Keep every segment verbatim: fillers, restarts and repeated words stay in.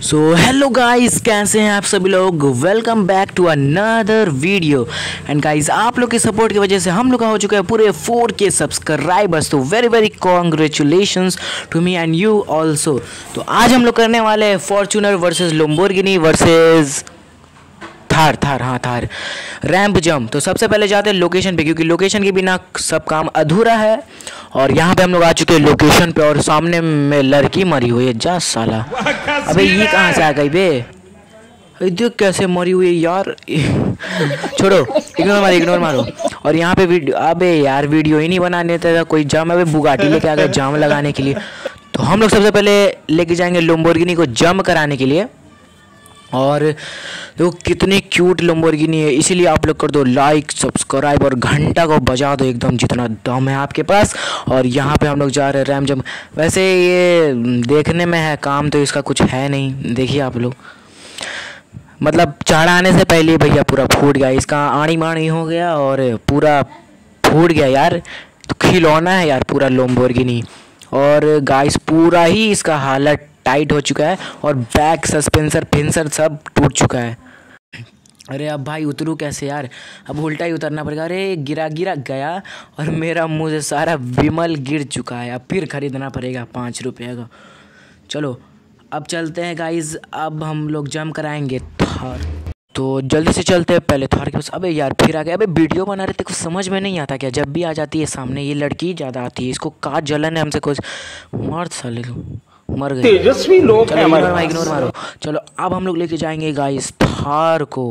So hello guys, कैसे हैं आप सभी लोग। Welcome back to another video. And guys, आप लोग के सपोर्ट की वजह से हम लोग का हो चुका है पूरे फोर के सब्सक्राइबर्स। तो very very congratulations to me and you also. तो आज हम लोग करने वाले हैं Fortuner versus Lamborghini versus Thar Thar हाँ थार रैंप जंप। तो सबसे पहले जाते हैं लोकेशन पे, क्योंकि लोकेशन के बिना सब काम अधूरा है। और यहाँ पे हम लोग आ चुके हैं लोकेशन पे, और सामने में लड़की मरी हुई है। जा साला, अबे ये कहाँ से आ गई बे? देख कैसे मरी हुई है यार। छोड़ो, इग्नोर मारो इग्नोर मारो। और यहाँ पे वीडियो, अबे यार वीडियो ही नहीं बनाने देता कोई। जाम, अबे बुगाटी लेके आ गए जाम लगाने के लिए। तो हम लोग सबसे पहले लेके जाएंगे लैम्बोर्गिनी को जंप कराने के लिए। और देखो कितनी क्यूट लैम्बोर्गिनी है, इसीलिए आप लोग कर दो लाइक सब्सक्राइब और घंटा को बजा दो एकदम जितना दम है आपके पास। और यहाँ पे हम लोग जा रहे हैं रैम जंप। वैसे ये देखने में है, काम तो इसका कुछ है नहीं। देखिए आप लोग, मतलब चढ़ाने से पहले ही भैया पूरा फूट गया। इसका आड़ी माड़ी हो गया और पूरा फूट गया यार। तो खिलौना है यार पूरा लैम्बोर्गिनी। और गाइस पूरा ही इसका हालत टाइट हो चुका है, और बैक सस्पेंसर फिंसर सब टूट चुका है। अरे अब भाई उतरूँ कैसे यार? अब उल्टा ही उतरना पड़ेगा। अरे गिरा गिरा गया, और मेरा मुंह से सारा विमल गिर चुका है। अब फिर ख़रीदना पड़ेगा पाँच रुपये का। चलो अब चलते हैं गाइज, अब हम लोग जंप कराएंगे थार। तो जल्दी से चलते हैं पहले थार के पास। अबे यार फिर आ गया। अबे वीडियो बना रहे थे, कुछ समझ में नहीं आता क्या? जब भी आ जाती है सामने ये लड़की ज़्यादा आती है। इसको का जलन है हमसे कुछ। मार साले, मर गए। तेजस्वी लोग हैं हमारे पास। इग्नोर मारो। चलो अब हम लोग लेके जाएंगे गाइस थार को।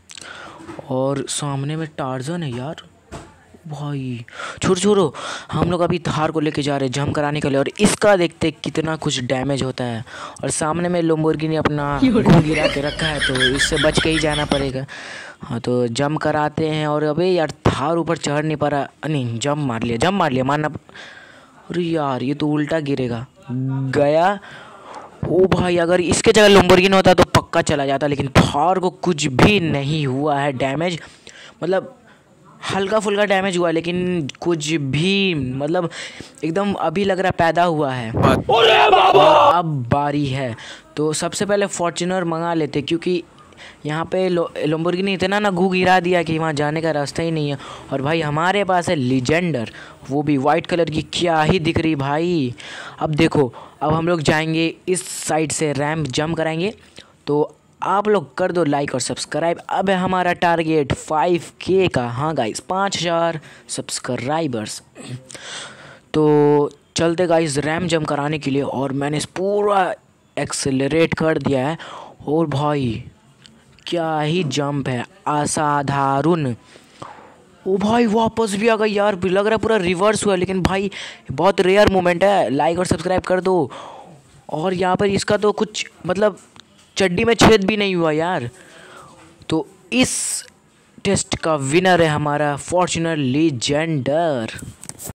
और सामने में टार्जन है यार भाई। छोड़ो छोड़ो, हम लोग अभी थार को लेके जा रहे हैं जंप कराने के लिए। और इसका देखते कितना कुछ डैमेज होता है। और सामने में लैम्बोर्गिनी अपना घूम गिरा के रखा है, तो इससे बच के ही जाना पड़ेगा। हाँ तो जंप कराते हैं। और अबे यार थार ऊपर चढ़ नहीं पा रहा। नहीं, जंप मार लिया जंप मार लिया मारना। अरे यार ये तो उल्टा गिरेगा। गया। ओ भाई, अगर इसके जगह लैम्बोर्गिनी होता तो पक्का चला जाता। लेकिन थार को कुछ भी नहीं हुआ है डैमेज। मतलब हल्का फुल्का डैमेज हुआ, लेकिन कुछ भी, मतलब एकदम अभी लग रहा पैदा हुआ है। और अब बारी है। तो सबसे पहले फॉर्च्यूनर मंगा लेते, क्योंकि यहाँ पे लैम्बोर्गिनी इतना ना घू गिरा दिया कि वहाँ जाने का रास्ता ही नहीं है। और भाई हमारे पास है लीजेंडर, वो भी वाइट कलर की। क्या ही दिख रही भाई। अब देखो, अब हम लोग जाएंगे इस साइड से रैंप जंप कराएंगे। तो आप लोग कर दो लाइक और सब्सक्राइब। अब है हमारा टारगेट फाइव के का। हाँ गाइस, पाँच हज़ार सब्सक्राइबर्स। तो चलते गाइस रैंप जंप कराने के लिए। और मैंने पूरा एक्सेलरेट कर दिया है। और भाई क्या ही जंप है, असाधारण। ओ भाई वापस भी आ गई यार। लग रहा है पूरा रिवर्स हुआ, लेकिन भाई बहुत रेयर मोमेंट है। लाइक और सब्सक्राइब कर दो। और यहाँ पर इसका तो कुछ, मतलब चड्डी में छेद भी नहीं हुआ यार। तो इस टेस्ट का विनर है हमारा फॉर्च्यूनर लीजेंडर।